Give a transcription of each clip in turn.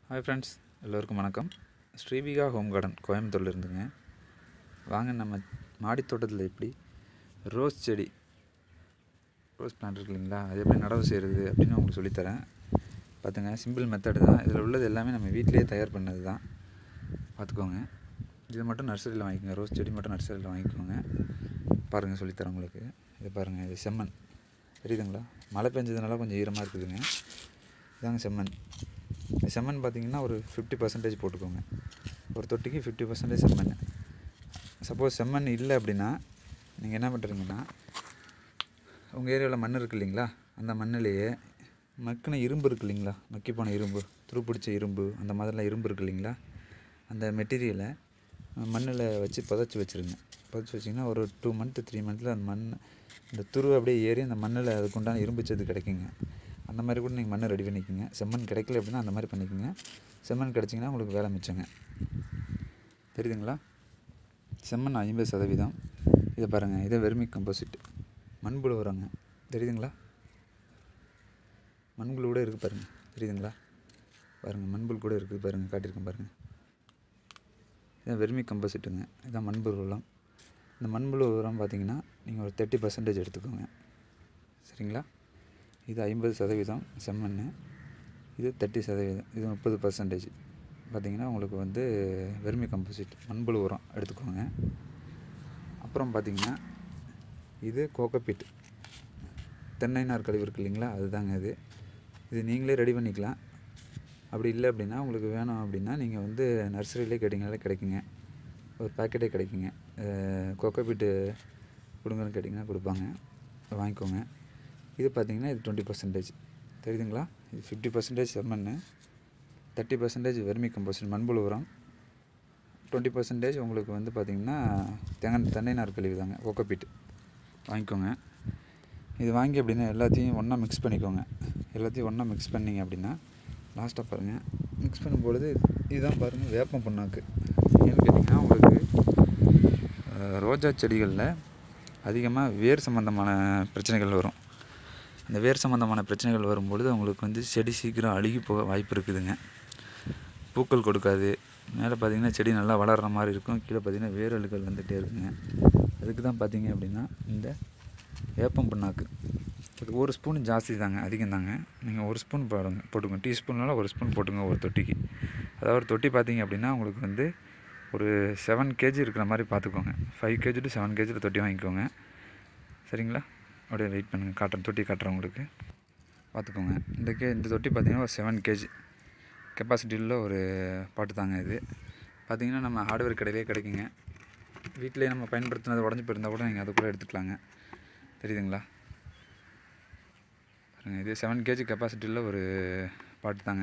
Hi friends, எல்லோருக்கும் வணக்கம். ஸ்ரீவிகா home garden கோயம்புத்தூரில் இருந்துங்க. வாங்க நம்ம மாடி தோட்டத்தில் எப்படி ரோஸ் செடி, ரோஸ் பிளான்ட் இருக்கு இல்லைங்களா, அது எப்படி நடவு செய்கிறது அப்படின்னு உங்களுக்கு சொல்லித்தரேன். பார்த்துங்க, சிம்பிள் மெத்தடு தான். இதில் உள்ளது எல்லாமே நம்ம வீட்டிலேயே தயார் பண்ணது தான். பார்த்துக்கோங்க. இது மட்டும் நர்சரியில் வாங்கிக்கோங்க. ரோஸ் செடி மட்டும் நர்சரியில் வாங்கிக்கோங்க. பாருங்கள், சொல்லித்தரேன் உங்களுக்கு. இதை பாருங்கள், இது செம்மண் தெரியுதுங்களா? மழை பெஞ்சதுனால கொஞ்சம் ஈரமாக இருக்குதுங்க. இதாங்க செம்மண். செம்மண் பார்த்திங்கன்னா ஒரு 50% போட்டுக்கோங்க. ஒரு தொட்டிக்கு 50% செம்மண். சப்போஸ் செம்மண் இல்லை அப்படின்னா நீங்கள் என்ன பண்ணுறீங்கன்னா, உங்கள் ஏரியாவில் மண் இருக்குது இல்லைங்களா, அந்த மண்ணிலேயே மக்கின இரும்பு இருக்குது இல்லைங்களா, மக்கி போன இரும்பு, துருப்பிடிச்ச இரும்பு, அந்த மாதிரிலாம் இரும்பு இருக்குது இல்லைங்களா, அந்த மெட்டீரியலை மண்ணில் வச்சு புதைச்சி வச்சுருங்க. புதைச்சி வச்சிங்கன்னா ஒரு 2 மந்த்து 3 மந்த்தில் அந்த மண், இந்த துருவை அப்படியே ஏறி அந்த மண்ணில் அதுக்குண்டான இரும்பு சத்து கிடைக்குங்க. அந்த மாதிரி கூட நீங்கள் மண்ணை ரெடி பண்ணிக்கோங்க. செம்மண் கிடைக்கல அப்படின்னா அந்த மாதிரி பண்ணிக்கோங்க. செம்மண் கிடச்சிங்கன்னா உங்களுக்கு வேலை மிச்சங்க. தெரியுதுங்களா? செம்மண் 50%. இதை பாருங்கள், இதை வெர்மி கம்போசிட் மண்புழு உரங்க. தெரியுதுங்களா? மண்புழு கூட இருக்குது பாருங்கள். தெரியுதுங்களா? பாருங்கள், மண்புழு கூட இருக்குது பாருங்கள், காட்டியிருக்கேன் பாருங்கள். இதான் வெர்மி கம்போசிட்டுங்க. இதான் மண்புழு உரம். இந்த மண்புழு உரம் பார்த்திங்கன்னா நீங்கள் ஒரு 30% எடுத்துக்கோங்க. சரிங்களா? இது 50% செம்மண், இது 30%, இது 30%. பார்த்திங்கன்னா உங்களுக்கு வந்து வெர்மி கம்போசிட் மண்புழு உரம் எடுத்துக்கோங்க. அப்புறம் பார்த்திங்கன்னா இது கோகோபீட், தென்னை நார் கழிவு இருக்குது இல்லைங்களா, அதுதாங்க இது. இது நீங்களே ரெடி பண்ணிக்கலாம். அப்படி இல்லை அப்படின்னா, உங்களுக்கு வேணும் அப்படின்னா நீங்கள் வந்து நர்சரியிலே கேட்டிங்கனாலே கிடைக்குங்க. ஒரு பேக்கெட்டே கிடைக்குங்க. கோகோபீட்டு கொடுங்கன்னு கேட்டிங்கன்னா கொடுப்பாங்க, வாங்கிக்கோங்க. இது பார்த்திங்கன்னா இது 20%. தெரியுதுங்களா? இது 50% செம்மண், 30% வெர்மி கம்போஸ்ட் மண்புழு உரம், 20% உங்களுக்கு வந்து பார்த்திங்கன்னா தென்னை நார் கழிவு தாங்க, கோகோபீட். வாங்கிக்கோங்க. இது வாங்கி அப்படின்னா எல்லாத்தையும் ஒன்றா மிக்ஸ் பண்ணிக்கோங்க. எல்லாத்தையும் ஒன்றா மிக்ஸ் பண்ணிங்க அப்படின்னா லாஸ்ட்டாக பாருங்கள், மிக்ஸ் பண்ணும்பொழுது இதுதான் பாருங்கள் வேப்பம் புண்ணாக்கு. ஏன்னு கேட்டிங்கன்னா, உங்களுக்கு ரோஜா செடிகளில் அதிகமாக வேர் சம்மந்தமான பிரச்சனைகள் வரும். அந்த வேர் சம்மந்தமான பிரச்சனைகள் வரும்பொழுது உங்களுக்கு வந்து செடி சீக்கிரம் அழுகி போக வாய்ப்பு இருக்குதுங்க. பூக்கள் கொடுக்காது. மேலே பார்த்திங்கன்னா செடி நல்லா வளர்கிற மாதிரி இருக்கும், கீழே பார்த்திங்கன்னா வேர் அழுகல் வந்துகிட்டே இருக்குங்க. அதுக்கு தான் பார்த்திங்க அப்படின்னா இந்த வேப்பம் புண்ணாக்கு, அது 1 ஸ்பூன் ஜாஸ்தி தாங்க, அதிகம் தாங்க. நீங்கள் 1 ஸ்பூன் போட்டுக்கோங்க. டீஸ்பூனால் 1 ஸ்பூன் போட்டுங்க ஒரு தொட்டிக்கு. அதாவது ஒரு தொட்டி பார்த்திங்க அப்படின்னா உங்களுக்கு வந்து ஒரு 7 kg இருக்கிற மாதிரி பார்த்துக்கோங்க. 5 kg to 7 kg தொட்டி வாங்கிக்கோங்க. சரிங்களா? அப்படியே வெயிட் பண்ணுங்கள், காட்டுறேன், தொட்டி காட்டுறேன் உங்களுக்கு. பார்த்துக்கோங்க. இந்த தொட்டி பார்த்திங்கன்னா ஒரு 7 kg கெப்பாசிட்டியில் ஒரு பாட்டு தாங்க இது. பார்த்திங்கன்னா நம்ம ஹார்ட்வேர் கடையிலே கிடைக்குங்க. வீட்டிலே நம்ம பயன்படுத்தினது உடஞ்சி போயிருந்தால் கூட நீங்கள் அதை கூட எடுத்துக்கலாங்க. தெரியுதுங்களா? பாருங்கள், இது 7 kg கெப்பாசிட்டியில் ஒரு பாட்டு தாங்க.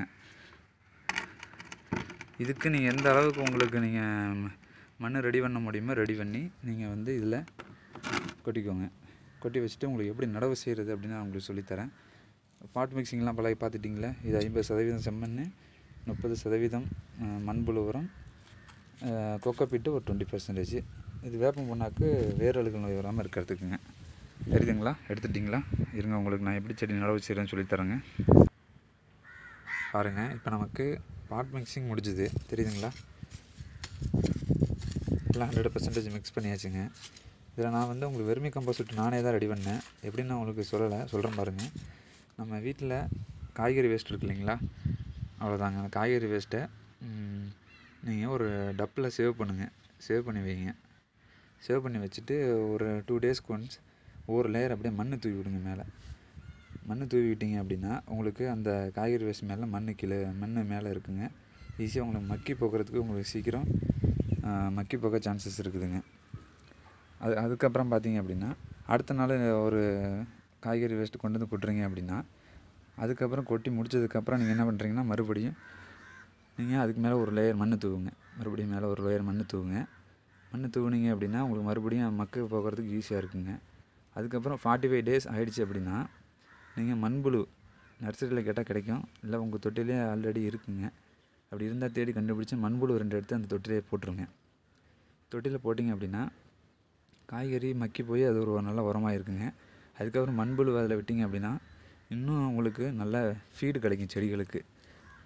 இதுக்கு நீங்கள் எந்த அளவுக்கு உங்களுக்கு நீங்கள் மண் ரெடி பண்ண முடியுமோ ரெடி பண்ணி நீங்கள் வந்து இதில் கொட்டிக்கோங்க. கொட்டி வச்சுட்டு உங்களுக்கு எப்படி நடவு செய்கிறது அப்படின்னு நான் உங்களுக்கு சொல்லித்தரேன். பாட் மிக்சிங்லாம் பழகி பார்த்துட்டிங்களே. இது 50% செம்மண், 30% மண்புழு உரம், கோகோபீட்டு ஒரு 20%. இது வேப்பம் புண்ணாக்கு வேர் அழுகல் நோய் வராமல் இருக்கிறதுக்குங்க. தெரியுதுங்களா? எடுத்துட்டிங்களா? இருங்க, உங்களுக்கு நான் எப்படி செடி நடவு செய்கிறேன்னு சொல்லித்தரேங்க. பாருங்கள், இப்போ நமக்கு பாட் மிக்சிங் முடிஞ்சுது. தெரியுதுங்களா? எல்லாம் 100% மிக்ஸ் பண்ணியாச்சுங்க. இதில் நான் வந்து உங்களுக்கு வெர்மி கம்போஸ்ட் நானே தான் ரெடி பண்ணேன். எப்படின்னு நான் உங்களுக்கு சொல்கிறேன் பாருங்கள். நம்ம வீட்டில் காய்கறி வேஸ்ட் இருக்குது இல்லைங்களா, அவ்வளோதாங்க. அந்த காய்கறி வேஸ்ட்டை நீங்கள் ஒரு டப்பில் சேவ் பண்ணுங்கள். சேவ் பண்ணி வைங்க. சேவ் பண்ணி வச்சுட்டு ஒரு 2 டேஸ்க்கு ஒன்ஸ் ஒவ்வொரு லேயர் அப்படியே மண் தூவி விடுங்க. மேலே மண் தூவி விட்டிங்க அப்படின்னா உங்களுக்கு அந்த காய்கறி வேஸ்ட் மேலே மண் மேலே இருக்குங்க. ஈஸியாக உங்களுக்கு மக்கி போக்குறதுக்கு உங்களுக்கு சீக்கிரம் மக்கி போக சான்சஸ் இருக்குதுங்க. அதுக்கப்புறம் பார்த்திங்க அப்படின்னா அடுத்த நாள் ஒரு காய்கறி வேஸ்ட்டு கொண்டு வந்து கொட்டுறீங்க அப்படின்னா, அதுக்கப்புறம் கொட்டி முடிச்சதுக்கப்புறம் நீங்கள் என்ன பண்ணுறீங்கன்னா, மறுபடியும் நீங்கள் அதுக்கு மேலே ஒரு லேயர் மண் தூவுங்க. மறுபடியும் மேலே ஒரு லேயர் மண் தூவுங்க. மண் தூவுனீங்க அப்படின்னா உங்களுக்கு மறுபடியும் மக்கு போக்குறதுக்கு ஈஸியாக இருக்குங்க. அதுக்கப்புறம் 45 டேஸ் ஆகிடுச்சு அப்படின்னா நீங்கள் மண்புழு நர்சரியில் கேட்டால் கிடைக்கும், இல்லை உங்கள் தொட்டிலே ஆல்ரெடி இருக்குங்க. அப்படி இருந்தால் தேடி கண்டுபிடிச்சி மண்புழு 2 எடுத்து அந்த தொட்டிலே போட்டுருங்க. தொட்டியில் போட்டிங்க அப்படின்னா காய்கறி மக்கி போய் அது ஒரு நல்ல உரமாக இருக்குங்க. அதுக்கப்புறம் மண்புழு அதில் விட்டிங்க அப்படின்னா இன்னும் உங்களுக்கு நல்ல ஃபீடு கிடைக்கும் செடிகளுக்கு.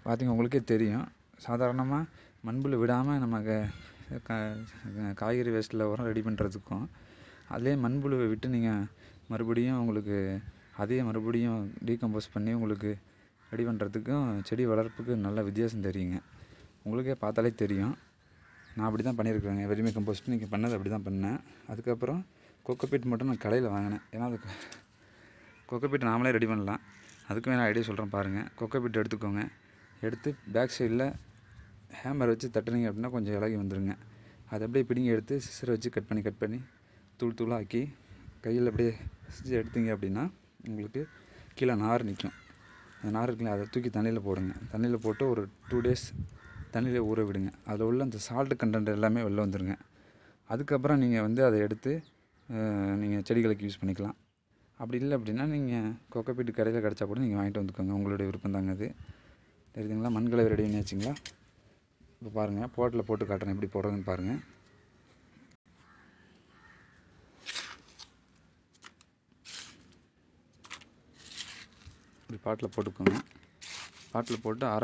பார்த்திங்க உங்களுக்கே தெரியும். சாதாரணமாக மண்புழு விடாமல் நம்ம காய்கறி வேஸ்ட்டில் உரம் ரெடி பண்ணுறதுக்கும், அதிலே மண்புழுவை விட்டு நீங்கள் மறுபடியும் உங்களுக்கு அதையே மறுபடியும் டீகம்போஸ் பண்ணி உங்களுக்கு ரெடி பண்ணுறதுக்கும் செடி வளர்ப்புக்கு நல்ல வித்தியாசம் தெரியுங்க. உங்களுக்கே பார்த்தாலே தெரியும். நான் அப்படி தான் பண்ணியிருக்கிறேங்க. வெர்மி கம்போஸ்ட் நீங்கள் பண்ணது அப்படி தான் பண்ணேன். அதுக்கப்புறம் கொக்கோபீட் மட்டும் நான் கடையில் வாங்கினேன். ஏன்னா அது கொக்கோபீட் நாமளே ரெடி பண்ணலாம். அதுக்கு வேணால் ஐடியா சொல்கிறேன் பாருங்கள். கொக்கோபீட் எடுத்துக்கோங்க. எடுத்து பேக் சைடில் ஹேமர் வச்சு தட்டுனீங்க அப்படின்னா கொஞ்சம் இலகி வந்துடுங்க. அதை அப்படியே பிடிங்கி எடுத்து சிசரை வச்சு கட் பண்ணி தூள் தூளாக்கி கையில் அப்படியே பிசைஞ்சு எடுத்தீங்க அப்படின்னா உங்களுக்கு கீழே நார் நிற்கும். அந்த நார் இருக்குல்ல, அதை தூக்கி தண்ணியில் போடுங்க. தண்ணியில் போட்டு ஒரு 2 days தண்ணியில் ஊற விடுங்க. அதில் உள்ள அந்த சால்ட்டு கண்டென்ட் எல்லாமே வெளில வந்துடுங்க. அதுக்கப்புறம் நீங்கள் அதை எடுத்து நீங்கள் செடிகளுக்கு யூஸ் பண்ணிக்கலாம். அப்படி இல்லை அப்படின்னா நீங்கள் கொக்கோபீட் கடையில் கிடச்சா கூட நீங்கள் வாங்கிட்டு வந்துக்கோங்க. உங்களுடைய விருப்பம் தாங்க அது. தெரியுதுங்களா? மண்கலவை ரெடி பண்ணி வச்சிங்களா? இப்போ பாருங்கள், போட்டில் போட்டு காட்டுறேன் எப்படி போடுறதுன்னு பாருங்கள். இப்படி பாட்டில் போட்டுக்கோங்க. பாட்டில் போட்டு அரை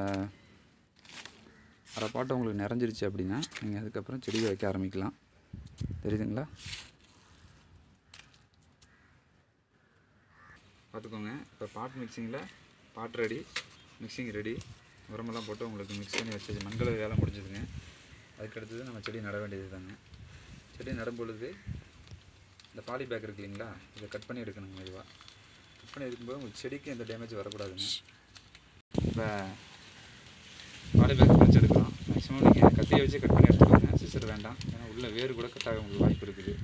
பாட்டை உங்களுக்கு நிறைஞ்சிருச்சு அப்படின்னா நீங்கள் அதுக்கப்புறம் செடியை வைக்க ஆரம்பிக்கலாம். தெரியுதுங்களா? பார்த்துக்கோங்க. இப்போ பாட் மிக்சிங்கில் பாட் ரெடி, மிக்சிங் ரெடி, உரமெல்லாம் போட்டு உங்களுக்கு மிக்ஸ் பண்ணி வச்சு மண்கலவை வேலை முடிஞ்சதுங்க. அதுக்கடுத்தது நம்ம செடி நட வேண்டியது தாங்க. செடி நடும் பொழுது இந்த பாலி பேக் இருக்கு இல்லைங்களா, இதை கட் பண்ணி எடுக்கணுங்க. மெதுவாக கட் பண்ணி எடுக்கும்போது உங்களுக்கு செடிக்கு எந்த டேமேஜ் வரக்கூடாதுங்க. இப்போ பாலி பேக் பிரித்து எடுக்கலாம். மேக்ஸிமம் நீங்கள் கத்தியை வச்சு கட் பண்ணி எடுத்துக்கோங்க. சிசர் வேண்டாம், ஏன்னா உள்ள வேறு கூட கட் ஆக உங்களுக்கு வாய்ப்பு இருக்குது.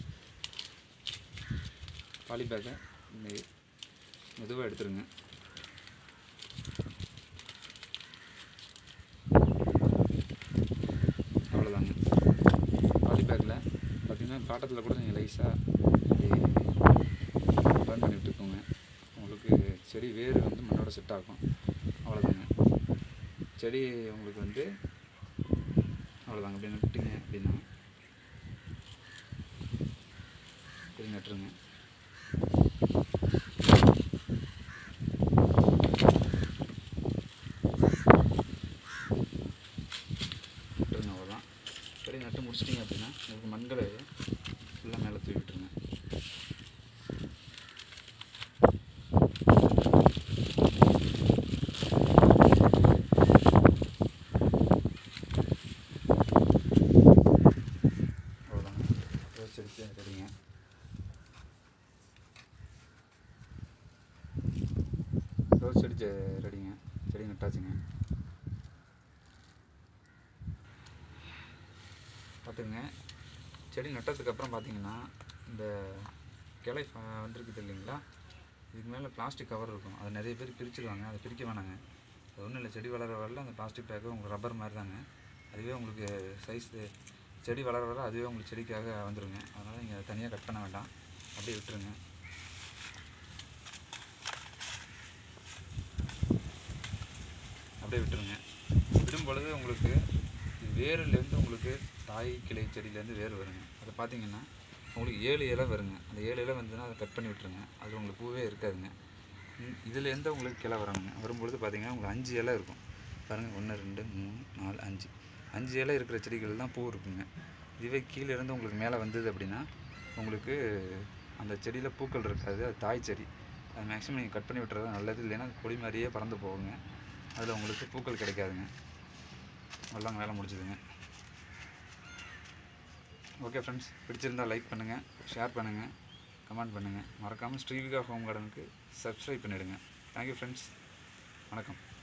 பாலி பேக்கை மெதுவாக எடுத்துருங்க. அவ்வளோதாங்க. பாலி பேக்கில் பார்த்திங்கன்னா காட்டத்தில் கூட நீங்கள் லைஸாக பர்ன் பண்ணி விட்டுக்கோங்க. உங்களுக்கு செடி வேர் மண்ணோட செட் ஆகும். அவ்வளோதாங்க. செடி உங்களுக்கு அவ்வளோதாங்க. அப்படி நட்டுங்க அப்படின்னா செடி நட்டுருங்க. அவ்வளோதான். செடி நட்டு முடிச்சிட்டிங்க அப்படின்னா உங்களுக்கு மண்களை ஃபுல்லாக மேலே தூவி விட்டுருங்க. செடி ரெடிங்க. ரோஸ் செடி ரெடிங்க. செடி நட்டாச்சுங்க. பார்த்துங்க, செடி நட்டதுக்கப்புறம் பார்த்தீங்கன்னா இந்த கிளை வந்துருக்குது இல்லைங்களா, இதுக்கு மேலே பிளாஸ்டிக் கவர் இருக்கும். அது நிறைய பேர் பிரிச்சுடுவாங்க. அதை பிரிக்க வேணாங்க. அது ஒன்றும் இல்லை, செடி வளர வரல அந்த பிளாஸ்டிக் பேக்கு உங்களுக்கு ரப்பர் மாதிரி தாங்க. அதுவே உங்களுக்கு செடி வளர வர அதுவே உங்களுக்கு செடிக்காக வந்துடுங்க. அதனால் நீங்கள் அதை தனியாக கட் பண்ண வேண்டாம், அப்படியே விட்டுருங்க. அப்படியே விட்டுருங்க. விடும் பொழுது உங்களுக்கு வேர்லேருந்து உங்களுக்கு தாய் கிளை செடியிலேருந்து வேர் வருங்க. அதை பார்த்தீங்கன்னா உங்களுக்கு 7 இலை வருங்க. அந்த 7 இலை வந்துன்னா அதை கட் பண்ணி விட்டுருங்க. அது உங்களுக்கு பூவே இருக்காதுங்க. இதுலேருந்து உங்களுக்கு கிளை வரணுங்க. வரும்பொழுது பார்த்தீங்கன்னா உங்களுக்கு 5 இலை இருக்கும் பாருங்கள். 1 2 3 4 5 இலை இருக்கிற செடிகள் தான் பூ இருக்குங்க. இதுவே கீழே இருந்து உங்களுக்கு மேலே வந்தது அப்படின்னா உங்களுக்கு அந்த செடியில் பூக்கள் இருக்காது. அது தாய் செடி. அது மேக்ஸிமம் நீங்கள் கட் பண்ணி விட்டுறது நல்லது. இல்லைன்னா கொடி மாதிரியே பறந்து போகுங்க. அதில் உங்களுக்கு பூக்கள் கிடைக்காதுங்க. எல்லாம் வேலை முடிச்சுதுங்க. ஓகே ஃப்ரெண்ட்ஸ், பிடிச்சிருந்தால் லைக் பண்ணுங்கள், ஷேர் பண்ணுங்கள், கமெண்ட் பண்ணுங்கள். மறக்காமல் ஸ்ரீவிகா ஹோம் கார்டனுக்கு சப்ஸ்கிரைப் பண்ணிவிடுங்க. Thank you friends. வணக்கம்.